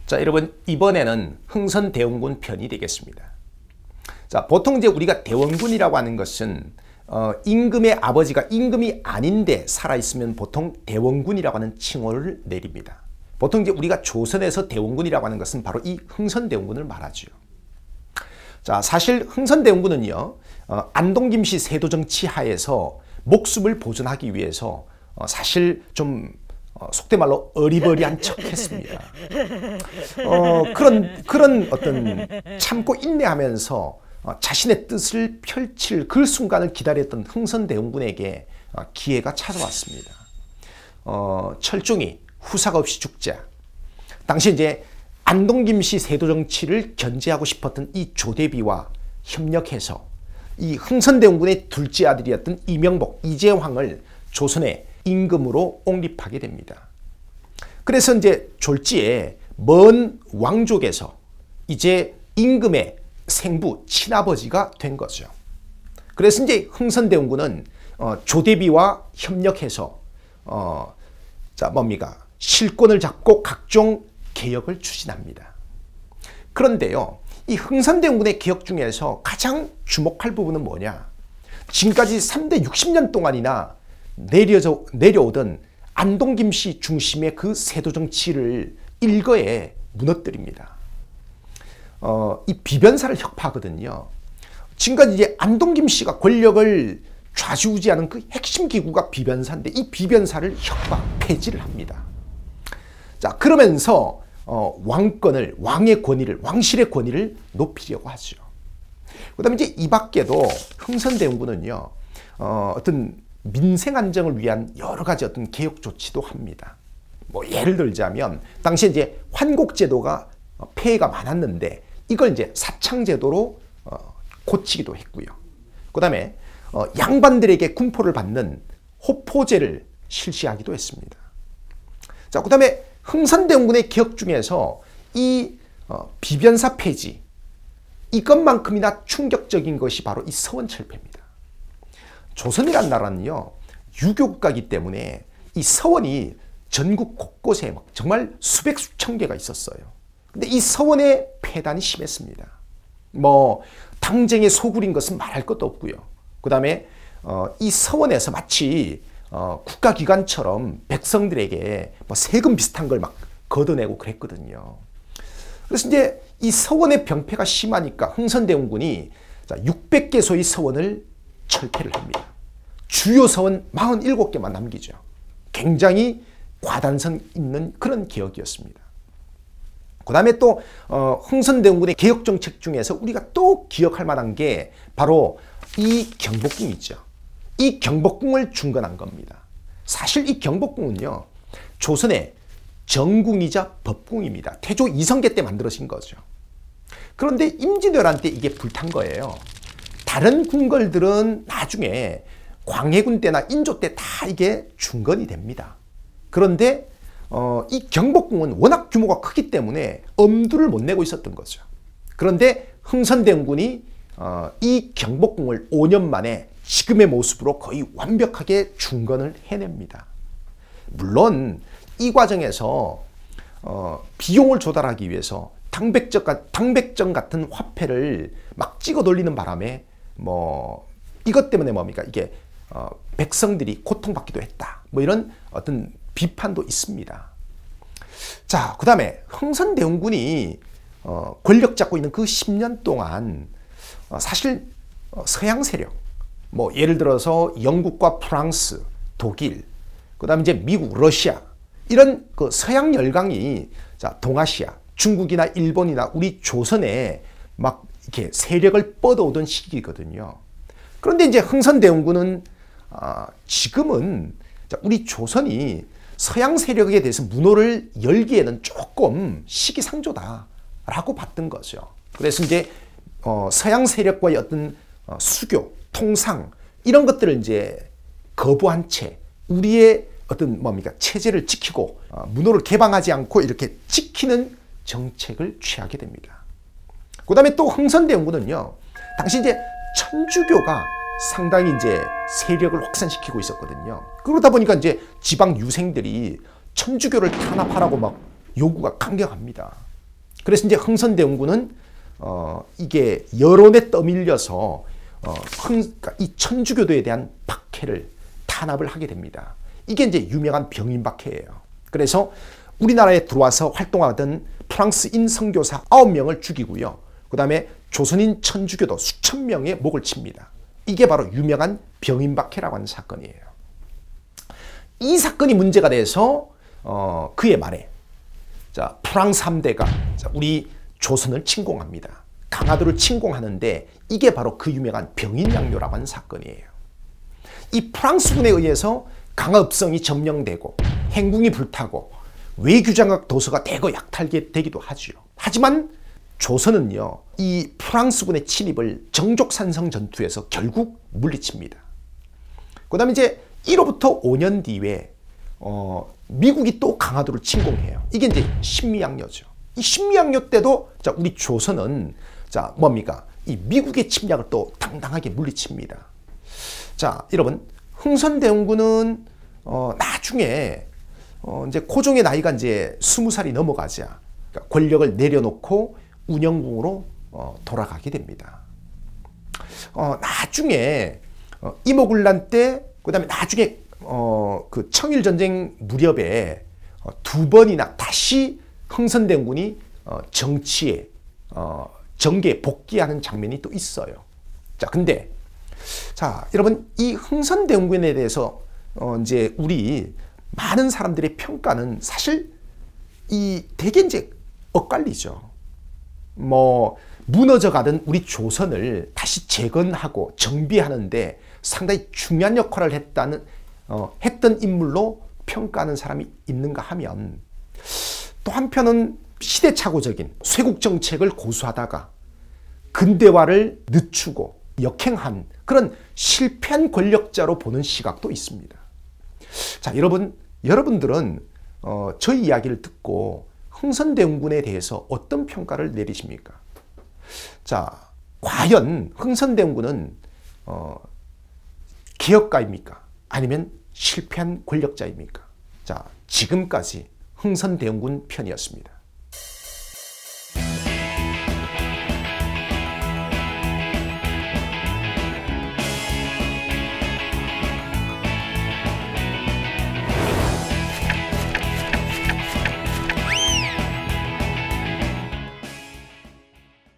자, 여러분, 이번에는 흥선대원군 편이 되겠습니다. 자, 보통 이제 우리가 대원군이라고 하는 것은 임금의 아버지가 임금이 아닌데 살아있으면 보통 대원군이라고 하는 칭호를 내립니다. 보통 이제 우리가 조선에서 대원군이라고 하는 것은 바로 이 흥선대원군을 말하죠. 자, 사실 흥선대원군은요, 안동김씨 세도정치 하에서 목숨을 보존하기 위해서 사실 좀 속된 말로 어리버리한 척 했습니다. 그런 어떤 참고 인내하면서 자신의 뜻을 펼칠 그 순간을 기다렸던 흥선대원군에게 기회가 찾아왔습니다. 철종이 후사가 없이 죽자, 당시 이제 안동김씨 세도정치를 견제하고 싶었던 이 조대비와 협력해서 이 흥선대원군의 둘째 아들이었던 이명복, 이재황을 조선의 임금으로 옹립하게 됩니다. 그래서 이제 졸지에 먼 왕족에서 이제 임금의 생부, 친아버지가 된 거죠. 그래서 이제 흥선대원군은 조대비와 협력해서 실권을 잡고 각종 개혁을 추진합니다. 그런데요, 이 흥선대원군의 개혁 중에서 가장 주목할 부분은 뭐냐? 지금까지 3대 60년 동안이나 내려오던 안동김씨 중심의 그 세도정치를 일거에 무너뜨립니다. 이 비변사를 혁파하거든요. 지금까지 이제 안동김씨가 권력을 좌지우지하는 그 핵심 기구가 비변사인데 이 비변사를 혁파, 폐지를 합니다. 자, 그러면서 왕권을, 왕의 권위를, 왕실의 권위를 높이려고 하죠. 그 다음에 이제 이 밖에도 흥선대원군은요, 어떤 민생 안정을 위한 여러 가지 어떤 개혁 조치도 합니다. 뭐 예를 들자면 당시에 이제 환곡제도가 폐해가 많았는데 이걸 이제 사창제도로 고치기도 했고요. 그 다음에 양반들에게 군포를 받는 호포제를 실시하기도 했습니다. 자, 그 다음에 흥선대원군의 개혁 중에서 이 비변사 폐지, 이것만큼이나 충격적인 것이 바로 이 서원철폐입니다. 조선이라는 나라는요, 유교국가이기 때문에 이 서원이 전국 곳곳에 막 정말 수백 수천 개가 있었어요. 근데 이 서원의 폐단이 심했습니다. 뭐 당쟁의 소굴인 것은 말할 것도 없고요. 그 다음에 이 서원에서 마치 국가기관처럼 백성들에게 뭐 세금 비슷한 걸 막 걷어내고 그랬거든요. 그래서 이제 이 서원의 병폐가 심하니까 흥선대원군이 600개소의 서원을 철폐를 합니다. 주요 서원 47개만 남기죠. 굉장히 과단성 있는 그런 개혁이었습니다. 그 다음에 또 흥선대원군의 개혁정책 중에서 우리가 또 기억할 만한 게 바로 이 경복궁이죠. 이 경복궁을 중건한 겁니다. 사실 이 경복궁은요, 조선의 정궁이자 법궁입니다. 태조 이성계 때 만들어진 거죠. 그런데 임진왜란 때 이게 불탄 거예요. 다른 궁궐들은 나중에 광해군 때나 인조 때 다 이게 중건이 됩니다. 그런데 이 경복궁은 워낙 규모가 크기 때문에 엄두를 못 내고 있었던 거죠. 그런데 흥선대원군이 이 경복궁을 5년 만에 지금의 모습으로 거의 완벽하게 중건을 해냅니다. 물론 이 과정에서 비용을 조달하기 위해서 당백정 같은 화폐를 막 찍어 돌리는 바람에 뭐 이것 때문에 뭡니까? 이게 백성들이 고통받기도 했다. 뭐 이런 어떤 비판도 있습니다. 자, 그 다음에 흥선대원군이 권력 잡고 있는 그 10년 동안 사실 서양 세력, 뭐 예를 들어서 영국과 프랑스, 독일, 그 다음에 이제 미국, 러시아, 이런 그 서양 열강이 동아시아, 중국이나 일본이나 우리 조선에 막 이렇게 세력을 뻗어오던 시기거든요. 그런데 이제 흥선대원군은 지금은 우리 조선이 서양 세력에 대해서 문호를 열기에는 조금 시기상조다라고 봤던 거죠. 그래서 이제 서양 세력과의 어떤 수교, 통상 이런 것들을 이제 거부한 채 우리의 어떤 체제를 지키고 문호를 개방하지 않고 이렇게 지키는 정책을 취하게 됩니다. 그 다음에 또 흥선대원군은요, 당시 이제 천주교가 상당히 이제 세력을 확산시키고 있었거든요. 그러다 보니까 이제 지방 유생들이 천주교를 탄압하라고 막 요구가 강경합니다. 그래서 이제 흥선대원군은 이게 여론에 떠밀려서 그러니까 이 천주교도에 대한 박해를 탄압을 하게 됩니다. 이게 이제 유명한 병인박해예요. 그래서 우리나라에 들어와서 활동하던 프랑스인 선교사 9명을 죽이고요. 그 다음에 조선인 천주교도 수천 명의 목을 칩니다. 이게 바로 유명한 병인박해라고 하는 사건이에요. 이 사건이 문제가 돼서 그해 말에 프랑스 함대가 우리 조선을 침공합니다. 강화도를 침공하는데 이게 바로 그 유명한 병인양요라고 하는 사건이에요. 이 프랑스군에 의해서 강화읍성이 점령되고 행궁이 불타고 외교장악 도서가 대거 약탈되기도 하죠. 하지만 조선은요, 이 프랑스군의 침입을 정족산성 전투에서 결국 물리칩니다. 그 다음에 이제 이로부터 5년 뒤에 미국이 또 강화도를 침공해요. 이게 이제 신미양요죠. 이 신미양요 때도 우리 조선은 뭡니까? 이 미국의 침략을 또 당당하게 물리칩니다. 자, 여러분, 흥선대원군은 나중에 이제 고종의 나이가 이제 20살이 넘어가자 그러니까 권력을 내려놓고 운영궁으로 돌아가게 됩니다. 나중에 임오군란 때, 그다음에 나중에 그 청일전쟁 무렵에 두 번이나 다시 흥선대원군이 정치에 정계에 복귀하는 장면이 또 있어요. 근데 여러분, 이 흥선대원군에 대해서 이제 우리 많은 사람들의 평가는 사실 되게 이제 엇갈리죠. 무너져 가던 우리 조선을 다시 재건하고 정비하는데 상당히 중요한 역할을 했던 인물로 평가하는 사람이 있는가 하면, 또 한편은 시대착오적인 쇄국 정책을 고수하다가 근대화를 늦추고 역행한 그런 실패한 권력자로 보는 시각도 있습니다. 여러분들은 저희 이야기를 듣고 흥선대원군에 대해서 어떤 평가를 내리십니까? 과연 흥선대원군은 개혁가입니까? 아니면 실패한 권력자입니까? 지금까지 흥선대원군 편이었습니다.